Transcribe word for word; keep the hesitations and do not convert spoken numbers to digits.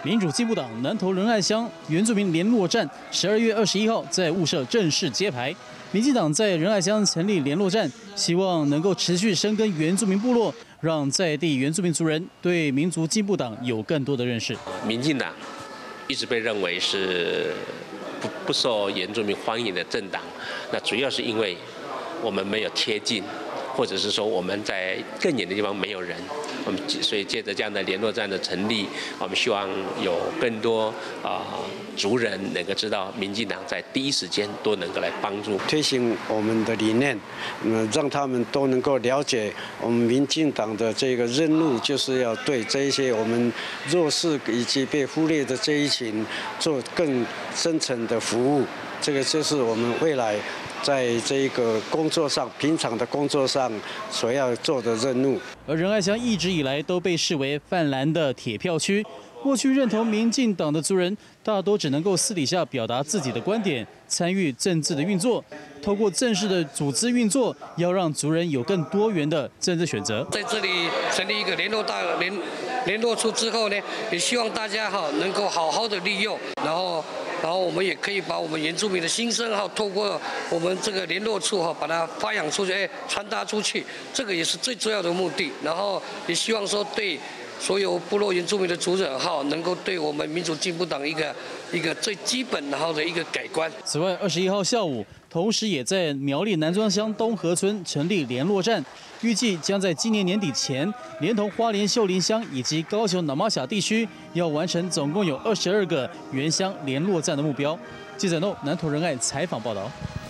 民主进步党南投仁爱乡原住民联络站十二月二十一号在雾社正式揭牌。民进党在仁爱乡成立联络站，希望能够持续深耕原住民部落，让在地原住民族人对民族进步党有更多的认识。 民进党一直被认为是不不受原住民欢迎的政党，那主要是因为我们没有贴近，或者是说我们在更远的地方没有人。我们所以借着这样的联络站的成立，我们希望有更多啊、呃、族人能够知道民进党在第一时间都能够来帮助推行我们的理念，嗯，让他们都能够了解我们民进党的这个任务，就是要对这一些我们弱势以及被忽略的这一群做更深层的服务。这个就是我们未来在这个工作上，平常的工作上所要做的任务。 而仁爱乡一直以来都被视为泛蓝的铁票区，过去认同民进党的族人大多只能够私底下表达自己的观点，参与政治的运作。透过正式的组织运作，要让族人有更多元的政治选择。 在这里成立一个联络大联联络处之后呢，也希望大家哈能够好好的利用，然后。然后我们也可以把我们原住民的心声哈，透过我们这个联络处哈，把它发扬出去，哎，传达出去，这个也是最重要的目的。然后也希望说对所有部落原住民的族人哈，能够对我们民主进步党一个一个最基本然后的一个改观。 此外，二十一号下午，同时也在苗栗南庄乡东河村成立联络站，预计将在今年年底前，连同花莲秀林乡以及高雄脑马峡地区，要完成总共有二十二个原乡联络站的目标。记者 No 南投仁爱采访报道。